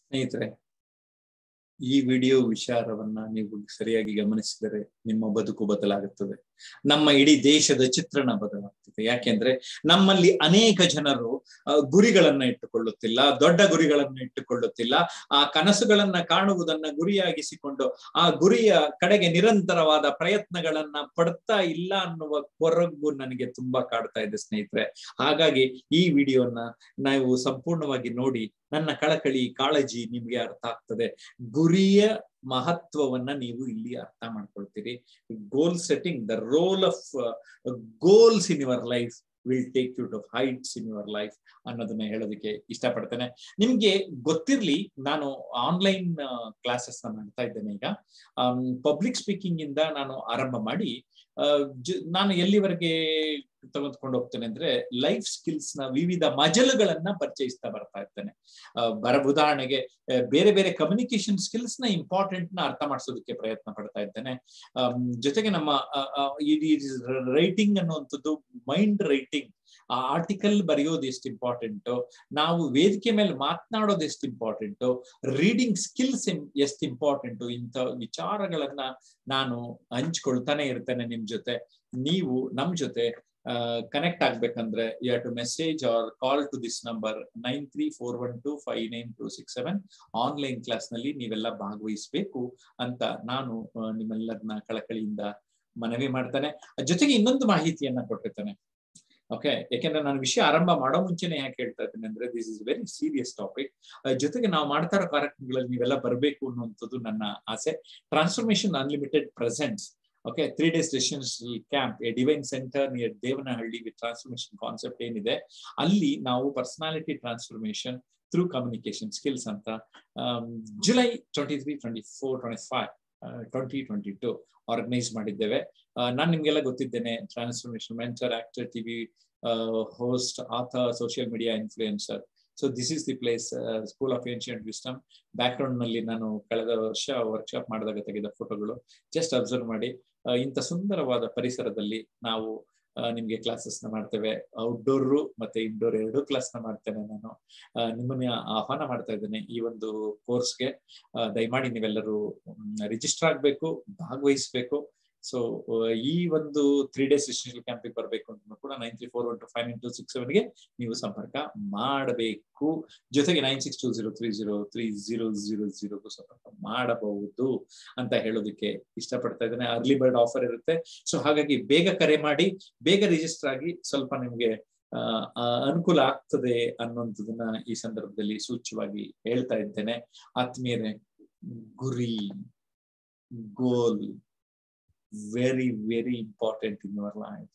ಸ್ನೇಹಿತರೆ, ಈ ವಿಡಿಯೋ ವಿಚಾರವನ್ನ ನೀವು ಸರಿಯಾಗಿ ಗಮನಿಸಿದರೆ ನಿಮ್ಮ ಬದುಕು ಬದಲಾಗುತ್ತದೆ. ನಮ್ಮ ಇಡೀ ದೇಶದ ಚಿತ್ರಣ ಬದಲಾಗ್ತದೆ. ಯಾಕೆಂದ್ರೆ ನಮ್ಮಲ್ಲಿ ಅನೇಕ ಜನರು ಗುರಿಗಳನ್ನ ಇಟ್ಟುಕೊಳ್ಳುತ್ತಿಲ್ಲ, ದೊಡ್ಡ ಗುರಿಗಳನ್ನ ಇಟ್ಟುಕೊಳ್ಳುತ್ತಿಲ್ಲ. ಆ ಕನಸುಗಳನ್ನ ಕಾಣುವುದನ್ನ ಗುರಿಯಾಗಿಸಿಕೊಂಡು ಆ ಗುರಿಯ ಕಡೆಗೆ ನಿರಂತರವಾದ ಪ್ರಯತ್ನಗಳನ್ನ ಪಡ್ತಾ ಇಲ್ಲ ಅನ್ನುವ ಕೊರಗು ನನಗೆ ತುಂಬಾ ಕಾಡ್ತಾ ಇದೆ ಸ್ನೇಹಿತರೆ. ಹಾಗಾಗಿ ಈ ವಿಡಿಯೋನ ನಾವು ಸಂಪೂರ್ಣವಾಗಿ ನೋಡಿ ನನ್ನ ಕಳಕಳಿ ಕಾಳಜಿ ನಿಮ್ಗೆ ಅರ್ಥ ಆಗ್ತದೆ. ಗುರಿಯ ಮಹತ್ವವನ್ನ ನೀವು ಇಲ್ಲಿ ಅರ್ಥ ಮಾಡ್ಕೊಳ್ತೀರಿ. Goal setting, the role of goals in your life will take you to heights in your life ಅನ್ನೋದನ್ನ ಹೇಳೋದಕ್ಕೆ ಇಷ್ಟಪಡ್ತೇನೆ. ನಿಮ್ಗೆ ಗೊತ್ತಿರ್ಲಿ, ನಾನು ಆನ್ಲೈನ್ ಕ್ಲಾಸಸ್ ಮಾಡ್ತಾ ಇದ್ದೇನೆ. ಈಗ ಪಬ್ಲಿಕ್ ಸ್ಪೀಕಿಂಗ್ ಇಂದ ನಾನು ಆರಂಭ ಮಾಡಿ ನಾನು ಎಲ್ಲಿವರೆಗೆ ತೆಗೆದುಕೊಂಡು ಹೋಗ್ತೇನೆ ಅಂದ್ರೆ ಲೈಫ್ ಸ್ಕಿಲ್ಸ್ ನ ವಿವಿಧ ಮಜಲುಗಳನ್ನ ಪರಿಚಯಿಸ್ತಾ ಬರ್ತಾ ಇದ್ದೇನೆ. ಉದಾಹರಣೆಗೆ ಬೇರೆ ಬೇರೆ ಕಮ್ಯುನಿಕೇಶನ್ ಸ್ಕಿಲ್ಸ್ ನ ಇಂಪಾರ್ಟೆಂಟ್ ನ ಅರ್ಥ ಮಾಡಿಸೋದಕ್ಕೆ ಪ್ರಯತ್ನ ಪಡ್ತಾ ಇದ್ದೇನೆ. ಜೊತೆಗೆ ನಮ್ಮ ರೈಟಿಂಗ್ ಅನ್ನುವಂಥದ್ದು, ಮೈಂಡ್ ರೈಟಿಂಗ್, ಆ ಆರ್ಟಿಕಲ್ ಬರೆಯೋದು ಎಷ್ಟು ಇಂಪಾರ್ಟೆಂಟು, ನಾವು ವೇದಿಕೆ ಮೇಲೆ ಮಾತನಾಡೋದು ಎಷ್ಟು ಇಂಪಾರ್ಟೆಂಟು, ರೀಡಿಂಗ್ ಸ್ಕಿಲ್ಸ್ ಎಷ್ಟು ಇಂಪಾರ್ಟೆಂಟು, ಇಂಥ ವಿಚಾರಗಳನ್ನ ನಾನು ಹಂಚ್ಕೊಳ್ತಾನೆ ಇರ್ತೇನೆ ನಿಮ್ ಜೊತೆ. ನೀವು ನಮ್ ಜೊತೆ ಕನೆಕ್ಟ್ ಆಗ್ಬೇಕಂದ್ರೆ you have to message or call to this number 9341259267. Online class ನಲ್ಲಿ ನೀವೆಲ್ಲ ಭಾಗವಹಿಸಬೇಕು ಅಂತ ನಾನು ನಿಮ್ಮೆಲ್ಲರನ್ನ ಕಳಕಳಿಯಿಂದ ಮನವಿ ಮಾಡ್ತಾನೆ. ಜೊತೆಗೆ ಇನ್ನೊಂದು ಮಾಹಿತಿಯನ್ನ ಕೊಟ್ಟಿರ್ತೇನೆ. ಓಕೆ, ಯಾಕೆಂದ್ರೆ ನಾನು ವಿಷಯ ಆರಂಭ ಮಾಡೋ ಮುಂಚೆನೆ ಯಾಕೆ ಹೇಳ್ತಾ ಇದ್ದೇನೆ ಅಂದ್ರೆ this is very serious topic. ಜೊತೆಗೆ ನಾವು ಮಾಡ್ತಾ ಇರೋ ಕಾರ್ಯಕ್ರಮಗಳಲ್ಲಿ ನೀವೆಲ್ಲ ಬರಬೇಕು ಅನ್ನುವಂಥದ್ದು ನನ್ನ ಆಸೆ. Transformation unlimited presents okay 3 days residential camp, a divine center near Devanahalli with transformation concept ಏನಿದೆ ಅಲ್ಲಿ ನಾವು personality transformation through communication skills ಅಂತ ಜುಲೈ 23, 24, 25 2022 ಆರ್ಗನೈಸ್ ಮಾಡಿದ್ದೇವೆ. ನಾನು ನಿಮ್ಗೆಲ್ಲ ಗೊತ್ತಿದ್ದೇನೆ, transformation mentor, actor, TV host, author, social media influencer. So this is the place, school of ancient wisdom. Background ನಲ್ಲಿ ನಾನು ಕಳೆದ ವರ್ಷ ವರ್ಕ್ಶಾಪ್ ಮಾಡಿದಾಗ ತೆಗೆದ ಫೋಟೋಗಳು ಜಸ್ಟ್ ಅಬ್ಸರ್ವ್ ಮಾಡಿ. ಇಂಥ ಸುಂದರವಾದ ಪರಿಸರದಲ್ಲಿ ನಾವು ನಿಮ್ಗೆ ಕ್ಲಾಸಸ್ ನ ಮಾಡ್ತೇವೆ. ಔಟ್ಡೋರ್ ಮತ್ತೆ ಇಂಡೋರ್ ಎರಡೂ ಕ್ಲಾಸ್ ನ ಮಾಡ್ತೇನೆ. ನಾನು ನಿಮ್ಮನ್ನ ಆಹ್ವಾನ ಮಾಡ್ತಾ ಇದ್ದೇನೆ ಈ ಒಂದು ಕೋರ್ಸ್ಗೆ. ದಯಮಾಡಿ ನೀವೆಲ್ಲರೂ ರಿಜಿಸ್ಟರ್ ಆಗ್ಬೇಕು, ಭಾಗವಹಿಸ್ಬೇಕು. ಸೊ ಈ ಒಂದು 3 days ರೆಸಿಡೆನ್ಷಿಯಲ್ ಕ್ಯಾಂಪಿಗೆ ಬರಬೇಕು ಅಂತ ಕೂಡ 9341259267ಗೆ ನೀವು ಸಂಪರ್ಕ ಮಾಡಬೇಕು. ಜೊತೆಗೆ 9620303000ಗೂ ಸಂಪರ್ಕ ಮಾಡಬಹುದು ಅಂತ ಹೇಳೋದಕ್ಕೆ ಇಷ್ಟಪಡ್ತಾ ಇದ್ದೇನೆ. ಅರ್ಲಿ ಬರ್ಡ್ ಆಫರ್ ಇರುತ್ತೆ. ಸೊ ಹಾಗಾಗಿ ಬೇಗ ಕರೆ ಮಾಡಿ, ಬೇಗ ರಿಜಿಸ್ಟರ್ ಆಗಿ, ಸ್ವಲ್ಪ ನಿಮ್ಗೆ ಅನುಕೂಲ ಆಗ್ತದೆ ಅನ್ನುವಂಥದ್ದನ್ನ ಈ ಸಂದರ್ಭದಲ್ಲಿ ಸೂಚ್ಯವಾಗಿ ಹೇಳ್ತಾ ಇದ್ದೇನೆ. ಆತ್ಮೀಯರೇ, ಗುರಿ, goal very very important in your life.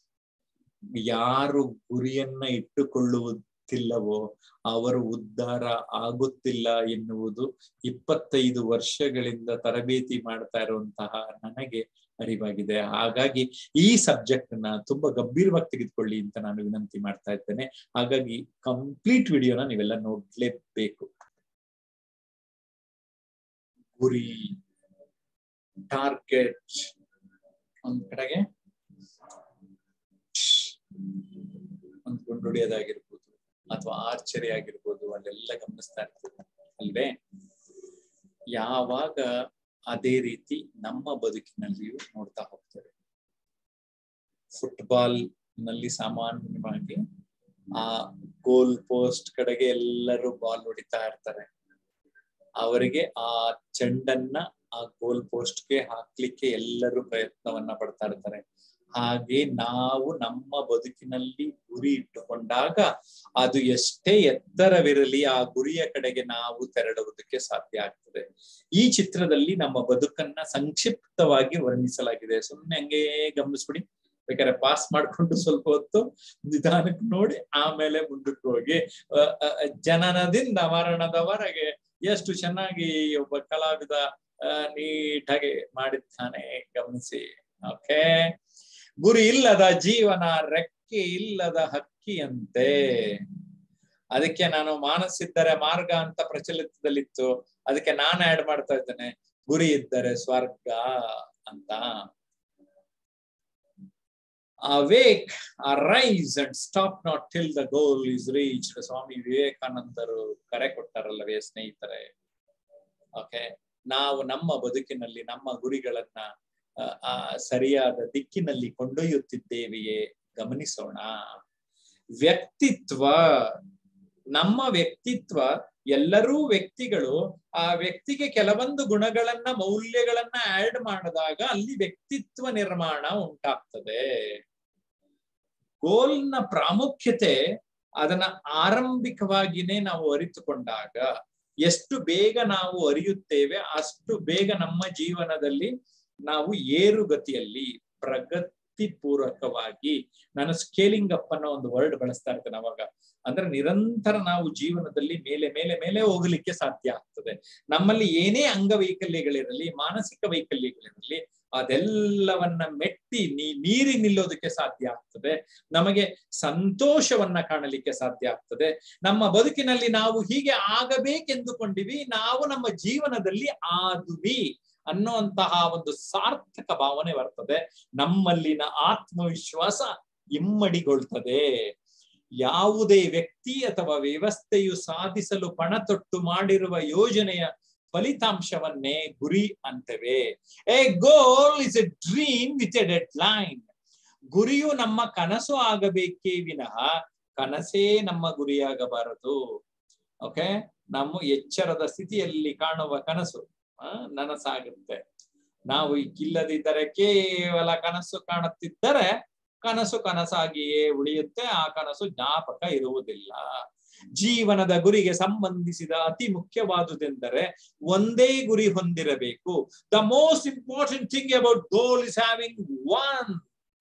ಯಾರು ಗುರಿಯನ್ನ ಇಟ್ಟುಕೊಳ್ಳುವುದಿಲ್ಲವೋ ಅವರು ಉದ್ಧಾರ ಆಗುತ್ತಿಲ್ಲ ಎನ್ನುವುದು 25 ವರ್ಷಗಳಿಂದ ತರಬೇತಿ ಮಾಡ್ತಾ ಇರುವಂತಹ ನನಗೆ ಅರಿವಾಗಿದೆ. ಹಾಗಾಗಿ ಈ ಸಬ್ಜೆಕ್ಟ್ ನ ತುಂಬಾ ಗಂಭೀರವಾಗಿ ತೆಗೆದುಕೊಳ್ಳಿ ಅಂತ ನಾನು ವಿನಂತಿ ಮಾಡ್ತಾ ಇದ್ದೇನೆ. ಹಾಗಾಗಿ ಕಂಪ್ಲೀಟ್ ವಿಡಿಯೋನ ನೀವೆಲ್ಲ ನೋಡ್ಲೇಬೇಕು. ಗುರಿ, ಟಾರ್ಗೆಟ್ ಒಂದ್ ಕಡೆಗೆ ಒಂದು ಗುಂಡೊಡಿಯೋದಾಗಿರ್ಬೋದು ಅಥವಾ ಆರ್ಚರಿ ಆಗಿರ್ಬೋದು, ಅಲ್ಲೆಲ್ಲ ಗಮನಿಸ್ತಾ ಇರ್ತದೆ ಅಲ್ವೇ? ಯಾವಾಗ ಅದೇ ರೀತಿ ನಮ್ಮ ಬದುಕಿನಲ್ಲಿಯೂ ನೋಡ್ತಾ ಹೋಗ್ತೇವೆ. ಫುಟ್ಬಾಲ್ ನಲ್ಲಿ ಸಾಮಾನ್ಯವಾಗಿ ಆ ಗೋಲ್ ಪೋಸ್ಟ್ ಕಡೆಗೆ ಎಲ್ಲರೂ ಬಾಲ್ ಹೊಡಿತಾ ಇರ್ತಾರೆ. ಅವರಿಗೆ ಆ ಚೆಂಡನ್ನ ಆ ಗೋಲ್ ಪೋಸ್ಟ್ಗೆ ಹಾಕ್ಲಿಕ್ಕೆ ಎಲ್ಲರೂ ಪ್ರಯತ್ನವನ್ನ ಪಡ್ತಾ ಇರ್ತಾರೆ. ಹಾಗೆ ನಾವು ನಮ್ಮ ಬದುಕಿನಲ್ಲಿ ಗುರಿ ಇಟ್ಟುಕೊಂಡಾಗ ಅದು ಎಷ್ಟೇ ಎತ್ತರವಿರಲಿ ಆ ಗುರಿಯ ಕಡೆಗೆ ನಾವು ತೆರಳುವುದಕ್ಕೆ ಸಾಧ್ಯ ಆಗ್ತದೆ. ಈ ಚಿತ್ರದಲ್ಲಿ ನಮ್ಮ ಬದುಕನ್ನ ಸಂಕ್ಷಿಪ್ತವಾಗಿ ವರ್ಣಿಸಲಾಗಿದೆ. ಸುಮ್ಮನೆ ಹಂಗೆ ಗಮನಿಸ್ಬಿಡಿ, ಬೇಕಾದ್ರೆ ಪಾಸ್ ಮಾಡ್ಕೊಂಡು ಸ್ವಲ್ಪ ಹೊತ್ತು ನಿಧಾನಕ್ಕೆ ನೋಡಿ ಆಮೇಲೆ ಮುಂದಕ್ಕೆ ಹೋಗಿ. ಜನನದಿಂದ ಮರಣದವರೆಗೆ ಎಷ್ಟು ಚೆನ್ನಾಗಿ ಒಬ್ಬ ಕಲಾವಿದ ನೀಟಾಗಿ ಮಾಡಿದ್ದಾನೆ, ಗಮನಿಸಿ. ಓಕೆ, ಗುರಿ ಇಲ್ಲದ ಜೀವನ ರೆಕ್ಕೆ ಇಲ್ಲದ ಹಕ್ಕಿಯಂತೆ. ಅದಕ್ಕೆ ನಾನು ಮಾನಸಿದ್ದರೆ ಮಾರ್ಗ ಅಂತ ಪ್ರಚಲಿತದಲ್ಲಿತ್ತು, ಅದಕ್ಕೆ ನಾನು ಆಡ್ ಮಾಡ್ತಾ ಇದ್ದೇನೆ ಗುರಿ ಇದ್ದರೆ ಸ್ವರ್ಗ ಅಂತ. Awake, arise and stop not till the goal is reached. ಸ್ವಾಮಿ ವಿವೇಕಾನಂದರು ಕರೆ ಕೊಟ್ಟಾರಲ್ಲವೇ ಸ್ನೇಹಿತರೆ? ಓಕೆ, ನಾವು ನಮ್ಮ ಬದುಕಿನಲ್ಲಿ ನಮ್ಮ ಗುರಿಗಳನ್ನ ಸರಿಯಾದ ದಿಕ್ಕಿನಲ್ಲಿ ಕೊಂಡೊಯ್ಯುತ್ತಿದ್ದೇವೆಯೇ ಗಮನಿಸೋಣ. ವ್ಯಕ್ತಿತ್ವ, ನಮ್ಮ ವ್ಯಕ್ತಿತ್ವ, ಎಲ್ಲರೂ ವ್ಯಕ್ತಿಗಳು. ಆ ವ್ಯಕ್ತಿಗೆ ಕೆಲವೊಂದು ಗುಣಗಳನ್ನ ಮೌಲ್ಯಗಳನ್ನ ಆಡ್ ಮಾಡಿದಾಗ ಅಲ್ಲಿ ವ್ಯಕ್ತಿತ್ವ ನಿರ್ಮಾಣ ಉಂಟಾಗ್ತದೆ. ಗೋಲ್ನ ಪ್ರಾಮುಖ್ಯತೆ ಅದನ್ನ ಆರಂಭಿಕವಾಗಿನೇ ನಾವು ಅರಿತುಕೊಂಡಾಗ ಎಷ್ಟು ಬೇಗ ನಾವು ಅರಿಯುತ್ತೇವೆ ಅಷ್ಟು ಬೇಗ ನಮ್ಮ ಜೀವನದಲ್ಲಿ ನಾವು ಏರುಗತಿಯಲ್ಲಿ ಪ್ರಗತಿ ಪೂರ್ವಕವಾಗಿ, ನಾನು ಸ್ಕೇಲಿಂಗ್ ಅಪ್ ಅನ್ನೋ ಒಂದು ವರ್ಡ್ ಬಳಸ್ತಾ ಇರ್ತೇನೆ ಅವಾಗ, ಅಂದ್ರೆ ನಿರಂತರ ನಾವು ಜೀವನದಲ್ಲಿ ಮೇಲೆ ಮೇಲೆ ಮೇಲೆ ಹೋಗಲಿಕ್ಕೆ ಸಾಧ್ಯ ಆಗ್ತದೆ. ನಮ್ಮಲ್ಲಿ ಏನೇ ಅಂಗವೈಕಲ್ಯಗಳಿರಲಿ, ಮಾನಸಿಕ ವೈಕಲ್ಯಗಳಿರಲಿ, ಅದೆಲ್ಲವನ್ನ ಮೆಟ್ಟಿ ಮೀರಿ ನಿಲ್ಲೋದಕ್ಕೆ ಸಾಧ್ಯ ಆಗ್ತದೆ. ನಮಗೆ ಸಂತೋಷವನ್ನ ಕಾಣಲಿಕ್ಕೆ ಸಾಧ್ಯ ಆಗ್ತದೆ. ನಮ್ಮ ಬದುಕಿನಲ್ಲಿ ನಾವು ಹೀಗೆ ಆಗಬೇಕೆಂದುಕೊಂಡಿವಿ, ನಾವು ನಮ್ಮ ಜೀವನದಲ್ಲಿ ಆದುವಿ ಅನ್ನುವಂತಹ ಒಂದು ಸಾರ್ಥಕ ಭಾವನೆ ಬರ್ತದೆ. ನಮ್ಮಲ್ಲಿನ ಆತ್ಮವಿಶ್ವಾಸ ಇಮ್ಮಡಿಗೊಳ್ತದೆ. ಯಾವುದೇ ವ್ಯಕ್ತಿ ಅಥವಾ ವ್ಯವಸ್ಥೆಯು ಸಾಧಿಸಲು ಪಣತೊಟ್ಟು ಮಾಡಿರುವ ಯೋಜನೆಯ ಫಲಿತಾಂಶವನ್ನೇ ಗುರಿ ಅಂತೇವೆ. A goal is a dream with a deadline. ಗುರಿಯು ನಮ್ಮ ಕನಸು ಆಗಬೇಕೇ ವಿನಃ ಕನಸೇ ನಮ್ಮ ಗುರಿಯಾಗಬಾರದು. ಓಕೆ, ನಮ್ಮ ಎಚ್ಚರದ ಸ್ಥಿತಿಯಲ್ಲಿ ಕಾಣುವ ಕನಸು ನನಸಾಗುತ್ತೆ. ನಾವು ಇಲ್ಲದಿದ್ದರೆ ಕೇವಲ ಕನಸು ಕಾಣುತ್ತಿದ್ದರೆ ಕನಸು ಕನಸಾಗಿಯೇ ಉಳಿಯುತ್ತೆ, ಆ ಕನಸು ಜ್ಞಾಪಕ ಇರುವುದಿಲ್ಲ. ಜೀವನದ ಗುರಿಗೆ ಸಂಬಂಧಿಸಿದ ಅತಿ ಮುಖ್ಯವಾದುದೆಂದರೆ ಒಂದೇ ಗುರಿ ಹೊಂದಿರಬೇಕು. The most important thing about goal is having one.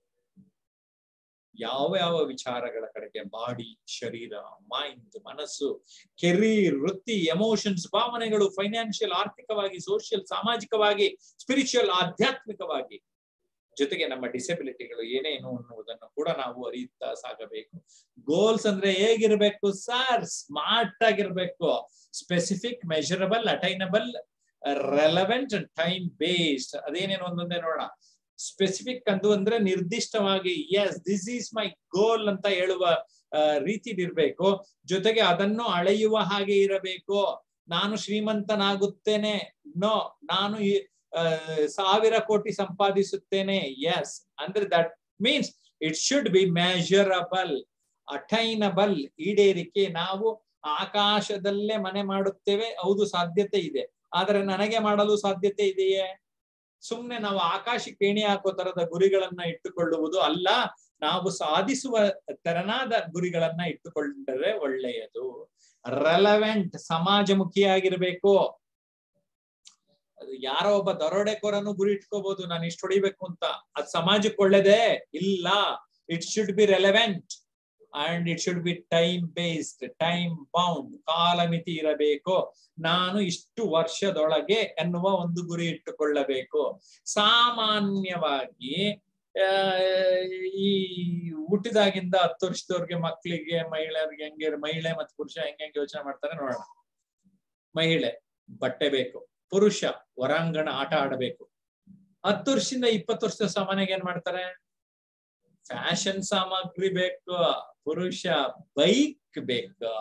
ಯಾವ ಯಾವ ವಿಚಾರಗಳ ಕಡೆಗೆ, ಬಾಡಿ, ಶರೀರ, ಮೈಂಡ್, ಮನಸ್ಸು, ಕೆರಿಯರ್, ವೃತ್ತಿ, ಎಮೋಷನ್ಸ್, ಭಾವನೆಗಳು, ಫೈನಾನ್ಷಿಯಲ್, ಆರ್ಥಿಕವಾಗಿ, ಸೋಷಿಯಲ್, ಸಾಮಾಜಿಕವಾಗಿ, ಸ್ಪಿರಿಚುವಲ್, ಆಧ್ಯಾತ್ಮಿಕವಾಗಿ, ಜೊತೆಗೆ ನಮ್ಮ ಡಿಸೆಬಿಲಿಟಿಗಳು ಏನೇನು ಅನ್ನುವುದನ್ನು ಕೂಡ ನಾವು ಅರಿಯುತ್ತಾ ಸಾಗಬೇಕು. ಗೋಲ್ಸ್ ಅಂದ್ರೆ ಹೇಗಿರ್ಬೇಕು ಸರ್? ಸ್ಮಾರ್ಟ್ ಆಗಿರ್ಬೇಕು. Specific, measurable, attainable, relevant, time based. ಅದೇನೇನು ಒಂದೊಂದೇ ನೋಡೋಣ. ಸ್ಪೆಸಿಫಿಕ್ ಅಂತ ಅಂದ್ರೆ ನಿರ್ದಿಷ್ಟವಾಗಿ yes this is my goal ಅಂತ ಹೇಳುವ ರೀತಿಲಿರ್ಬೇಕು. ಜೊತೆಗೆ ಅದನ್ನು ಅಳೆಯುವ ಹಾಗೆ ಇರಬೇಕು. ನಾನು ಶ್ರೀಮಂತನಾಗುತ್ತೇನೆ, ನೋ, ನಾನು 1000 ಕೋಟಿ ಸಂಪಾದಿಸುತ್ತೇನೆ, ಎಸ್ ಅಂದ್ರೆ that means it should be measurable, attainable, ಈಡೇರಿಕೆ. ನಾವು ಆಕಾಶದಲ್ಲೇ ಮನೆ ಮಾಡುತ್ತೇವೆ, ಹೌದು ಸಾಧ್ಯತೆ ಇದೆ, ಆದರೆ ನನಗೆ ಮಾಡಲು ಸಾಧ್ಯತೆ ಇದೆಯೇ? ಸುಮ್ನೆ ನಾವು ಆಕಾಶಕ್ಕೆ ಏಣಿ ಹಾಕೋ ತರದ ಗುರಿಗಳನ್ನ ಇಟ್ಟುಕೊಳ್ಳುವುದು ಅಲ್ಲ, ನಾವು ಸಾಧಿಸುವ ತೆರನಾದ ಗುರಿಗಳನ್ನ ಇಟ್ಟುಕೊಂಡರೆ ಒಳ್ಳೆಯದು. ರೆಲೆವೆಂಟ್, ಸಮಾಜಮುಖಿಯಾಗಿರ್ಬೇಕು. ಅದು ಯಾರೋ ಒಬ್ಬ ದರೋಡೆಕೋರನು ಗುರಿ ಇಟ್ಕೋಬಹುದು, ನಾನು ಇಷ್ಟು ಹೊಡಿಬೇಕು ಅಂತ, ಅದು ಸಮಾಜಕ್ಕೆ ಒಳ್ಳೇದೇ ಇಲ್ಲ. It should be relevant and it should be time based, time bound, ಕಾಲಮಿತಿ ಇರಬೇಕು. ನಾನು ಇಷ್ಟು ವರ್ಷದೊಳಗೆ ಎನ್ನುವ ಒಂದು ಗುರಿ ಇಟ್ಟುಕೊಳ್ಳಬೇಕು. ಸಾಮಾನ್ಯವಾಗಿ ಈ ಹುಟ್ಟಿದಾಗಿಂದ 10 ವರ್ಷದವ್ರಿಗೆ, ಮಕ್ಕಳಿಗೆ, ಮಹಿಳೆಯರಿಗೆ ಹೆಂಗೆ, ಮಹಿಳೆ ಮತ್ತು ಪುರುಷ ಹೆಂಗೆ ಯೋಚನೆ ಮಾಡ್ತಾರೆ ನೋಡೋಣ. ಮಹಿಳೆ ಬಟ್ಟೆ ಬೇಕು, ಪುರುಷ ಹೊರಾಂಗಣ ಆಟ ಆಡಬೇಕು. 10 ವರ್ಷದಿಂದ 20 ವರ್ಷದ ಸಾಮಾನ್ಯಗೆ ಏನ್ ಮಾಡ್ತಾರೆ? ಫ್ಯಾಷನ್ ಸಾಮಗ್ರಿ ಬೇಕು, ಪುರುಷ ಬೈಕ್ ಬೇಕು.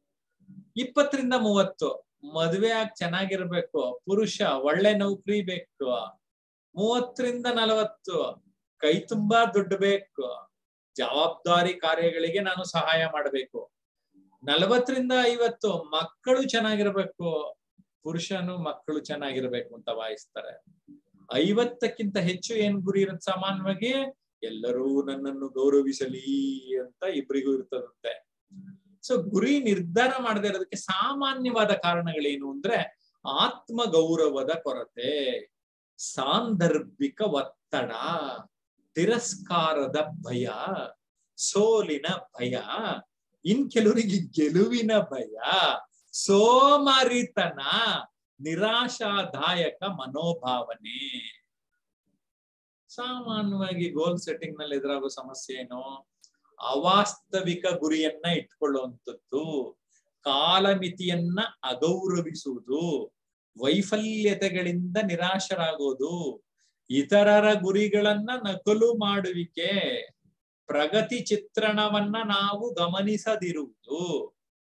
20 ರಿಂದ 30 ಮದುವೆ ಆಗಿ ಚೆನ್ನಾಗಿರ್ಬೇಕು, ಪುರುಷ ಒಳ್ಳೆ ನೌಕರಿ ಬೇಕು. 30 ರಿಂದ 40 ಕೈ ತುಂಬಾ ದುಡ್ಡು ಬೇಕು, ಜವಾಬ್ದಾರಿ ಕಾರ್ಯಗಳಿಗೆ ನಾನು ಸಹಾಯ ಮಾಡಬೇಕು. 40 ರಿಂದ 50 ಮಕ್ಕಳು ಚೆನ್ನಾಗಿರ್ಬೇಕು, ಪುರುಷನು ಮಕ್ಕಳು ಚೆನ್ನಾಗಿರ್ಬೇಕು ಅಂತ ವಾಯಿಸ್ತಾರೆ. 50ಕ್ಕಿಂತ ಹೆಚ್ಚು ಏನ್ ಗುರಿ ಇರುತ್ತೆ ಸಾಮಾನ್ಯವಾಗಿ? ಎಲ್ಲರೂ ನನ್ನನ್ನು ಗೌರವಿಸಲಿ ಅಂತ ಇಬ್ಬರಿಗೂ ಇರ್ತದಂತೆ. ಸೊ ಗುರಿ ನಿರ್ಧಾರ ಮಾಡದೇ ಇರೋದಕ್ಕೆ ಸಾಮಾನ್ಯವಾದ ಕಾರಣಗಳೇನು ಅಂದ್ರೆ ಆತ್ಮ ಗೌರವದ ಕೊರತೆ, ಸಾಂದರ್ಭಿಕ ಒತ್ತಡ, ತಿರಸ್ಕಾರದ ಭಯ, ಸೋಲಿನ ಭಯ, ಇನ್ ಕೆಲವರಿಗೆ ಗೆಲುವಿನ ಭಯ, ಸೋಮಾರಿತನ, ನಿರಾಶಾದಾಯಕ ಮನೋಭಾವನೆ. ಸಾಮಾನ್ಯವಾಗಿ ಗೋಲ್ ಸೆಟ್ಟಿಂಗ್ ನಲ್ಲಿ ಎದುರಾಗೋ ಸಮಸ್ಯೆ ಏನು? ಅವಾಸ್ತವಿಕ ಗುರಿಯನ್ನ ಇಟ್ಕೊಳ್ಳುವಂಥದ್ದು, ಕಾಲಮಿತಿಯನ್ನ ಅಗೌರವಿಸುವುದು, ವೈಫಲ್ಯತೆಗಳಿಂದ ನಿರಾಶರಾಗೋದು, ಇತರರ ಗುರಿಗಳನ್ನ ನಕಲು ಮಾಡುವಿಕೆ, ಪ್ರಗತಿ ಚಿತ್ರಣವನ್ನ ನಾವು ಗಮನಿಸದಿರುವುದು,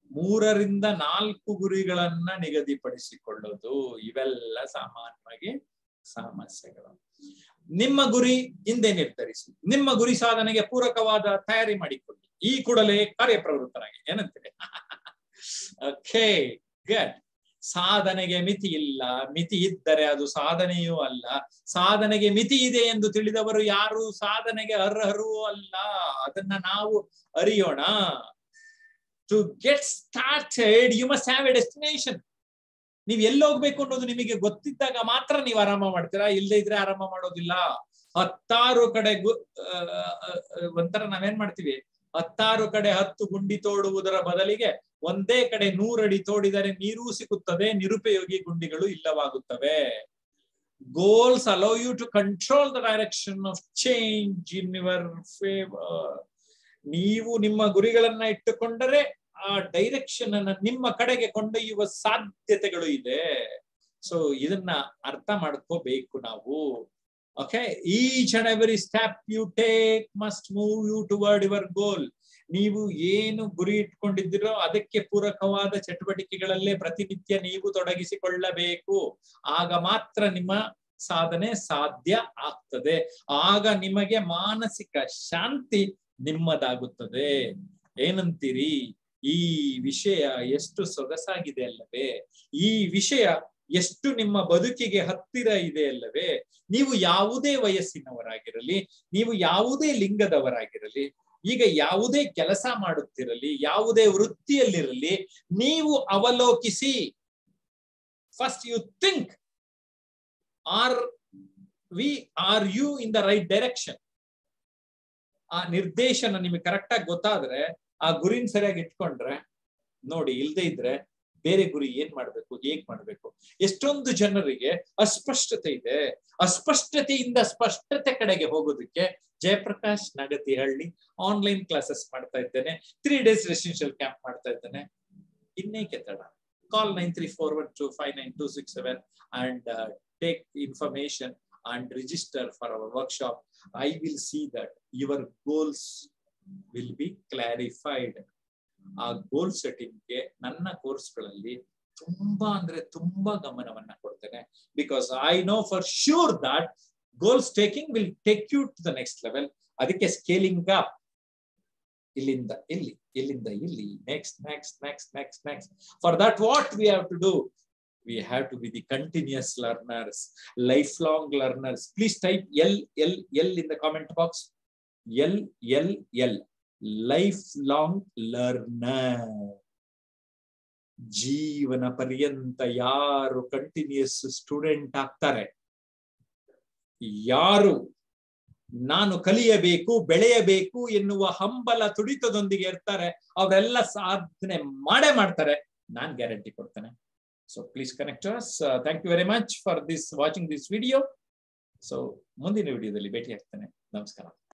3ರಿಂದ 4 ಗುರಿಗಳನ್ನ ನಿಗದಿಪಡಿಸಿಕೊಳ್ಳೋದು. ಇವೆಲ್ಲ ಸಾಮಾನ್ಯವಾಗಿ ಸಮಸ್ಯೆಗಳು. ನಿಮ್ಮ ಗುರಿ ಹಿಂದೆ ನಿರ್ಧರಿಸಿ. ನಿಮ್ಮ ಗುರಿ ಸಾಧನೆಗೆ ಪೂರಕವಾದ ತಯಾರಿ ಮಾಡಿಕೊಳ್ಳಿ. ಈ ಕೂಡಲೇ ಕಾರ್ಯಪ್ರವೃತ್ತರಾಗಿ. ಏನಂತೀರಿ? Okay, good. ಸಾಧನೆಗೆ ಮಿತಿ ಇಲ್ಲ. ಮಿತಿ ಇದ್ದರೆ ಅದು ಸಾಧನೆಯೂ ಅಲ್ಲ. ಸಾಧನೆಗೆ ಮಿತಿ ಇದೆ ಎಂದು ತಿಳಿದವರು ಯಾರು ಸಾಧನೆಗೆ ಅರ್ಹರೂ ಅಲ್ಲ. ಅದನ್ನ ನಾವು ಅರಿಯೋಣ. To get started, you must have a destination. ನೀವ್ ಎಲ್ಲಿ ಹೋಗ್ಬೇಕು ಅನ್ನೋದು ನಿಮಗೆ ಗೊತ್ತಿದ್ದಾಗ ಮಾತ್ರ ನೀವು ಆರಾಮ ಮಾಡ್ತೀರಾ, ಇಲ್ಲದೆ ಇದ್ರೆ ಆರಾಮ ಮಾಡೋದಿಲ್ಲ. 10 ಕಡೆ ಒಂಥರ ನಾವೇನ್ ಮಾಡ್ತೀವಿ, 10 ಕಡೆ 10 ಗುಂಡಿ ತೋಡುವುದರ ಬದಲಿಗೆ ಒಂದೇ ಕಡೆ 100 ಅಡಿ ತೋಡಿದರೆ ನೀರು ಸಿಗುತ್ತದೆ, ನಿರುಪಯೋಗಿ ಗುಂಡಿಗಳು ಇಲ್ಲವಾಗುತ್ತವೆ. Goals allow you to control the direction of change in your favor. ನೀವು ನಿಮ್ಮ ಗುರಿಗಳನ್ನ ಇಟ್ಟುಕೊಂಡರೆ ಆ ಡೈರೆಕ್ಷನ್ ಅನ್ನ ನಿಮ್ಮ ಕಡೆಗೆ ಕೊಂಡೊಯ್ಯುವ ಸಾಧ್ಯತೆಗಳು ಇದೆ. ಸೊ ಇದನ್ನ ಅರ್ಥ ಮಾಡ್ಕೋಬೇಕು ನಾವು. Okay, each and every step you take must move you toward your goal. ನೀವು ಏನು ಗುರಿ ಇಟ್ಕೊಂಡಿದ್ದೀರೋ ಅದಕ್ಕೆ ಪೂರಕವಾದ ಚಟುವಟಿಕೆಗಳಲ್ಲೇ ಪ್ರತಿನಿತ್ಯ ನೀವು ತೊಡಗಿಸಿಕೊಳ್ಳಬೇಕು. ಆಗ ಮಾತ್ರ ನಿಮ್ಮ ಸಾಧನೆ ಸಾಧ್ಯ ಆಗ್ತದೆ. ಆಗ ನಿಮಗೆ ಮಾನಸಿಕ ಶಾಂತಿ ನಿಮ್ಮದಾಗುತ್ತದೆ. ಏನಂತೀರಿ? ಈ ವಿಷಯ ಎಷ್ಟು ಸೊಗಸಾಗಿದೆ ಅಲ್ಲವೇ? ಈ ವಿಷಯ ಎಷ್ಟು ನಿಮ್ಮ ಬದುಕಿಗೆ ಹತ್ತಿರ ಇದೆ ಅಲ್ಲವೇ? ನೀವು ಯಾವುದೇ ವಯಸ್ಸಿನವರಾಗಿರಲಿ, ನೀವು ಯಾವುದೇ ಲಿಂಗದವರಾಗಿರಲಿ, ಈಗ ಯಾವುದೇ ಕೆಲಸ ಮಾಡುತ್ತಿರಲಿ, ಯಾವುದೇ ವೃತ್ತಿಯಲ್ಲಿರಲಿ, ನೀವು ಅವಲೋಕಿಸಿ. First you think, are you in the right direction? ಆ ನಿರ್ದೇಶನ ನಿಮಗೆ ಕರೆಕ್ಟ್ ಆಗಿ ಗೊತ್ತಾದ್ರೆ, ಆ ಗುರಿನ ಸರಿಯಾಗಿ ಇಟ್ಕೊಂಡ್ರೆ ನೋಡಿ, ಇಲ್ದೇ ಇದ್ರೆ ಬೇರೆ ಗುರಿ ಏನ್ ಮಾಡ್ಬೇಕು, ಹೇಗ್ ಮಾಡ್ಬೇಕು. ಎಷ್ಟೊಂದು ಜನರಿಗೆ ಅಸ್ಪಷ್ಟತೆ ಇದೆ. ಅಸ್ಪಷ್ಟತೆಯಿಂದ ಸ್ಪಷ್ಟತೆ ಕಡೆಗೆ ಹೋಗೋದಕ್ಕೆ ಜಯಪ್ರಕಾಶ್ ನಾಗತಿಹಳ್ಳಿ ಆನ್ಲೈನ್ ಕ್ಲಾಸಸ್ ಮಾಡ್ತಾ ಇದ್ದೇನೆ. 3 days ರೆಸಿಡೆನ್ಷಿಯಲ್ ಕ್ಯಾಂಪ್ ಮಾಡ್ತಾ ಇದ್ದೇನೆ. ಇನ್ನೇಕೆ ತಡ? ಕಾಲ್ 9341259267 and take information and register for our workshop. I will see that your goals will be clarified. ಆ ಗೋಲ್ ಸೆಟ್ಟಿಂಗ್ ಗೆ ನನ್ನ ಕೋರ್ಸ್ಗಳಲ್ಲಿ ತುಂಬಾ ಅಂದ್ರೆ ತುಂಬಾ ಗಮನವನ್ನ ಕೊಡ್ತೇನೆ. Because I know for sure that goals taking will take you to the next level. ಅದಕ್ಕೆ scaling up, ಇಲ್ಲಿಂದ ಇಲ್ಲಿ, ಇಲ್ಲಿಂದ ಇಲ್ಲಿ, next next next next next. For that what we have to do? We have to be the continuous learners, lifelong learners. Please type L in the comment box. L, lifelong learner. ಜೀವನ ಪರ್ಯಂತ ಯಾರು continuous student ಆಗ್ತಾರೆ, ಯಾರು ನಾನು ಕಲಿಯಬೇಕು, ಬೆಳೆಯಬೇಕು ಎನ್ನುವ ಹಂಬಲ ತುಡಿತದೊಂದಿಗೆ ಇರ್ತಾರೆ, ಅವರೆಲ್ಲ ಸಾಧನೆ ಮಾಡೇ ಮಾಡ್ತಾರೆ. ನಾನ್ ಗ್ಯಾರಂಟಿ ಕೊಡ್ತೇನೆ. So please connect to us. Thank you very much for watching this video. So ಮುಂದಿನ ವಿಡಿಯೋದಲ್ಲಿ ಭೇಟಿ ಆಗ್ತೇನೆ. ನಮಸ್ಕಾರ.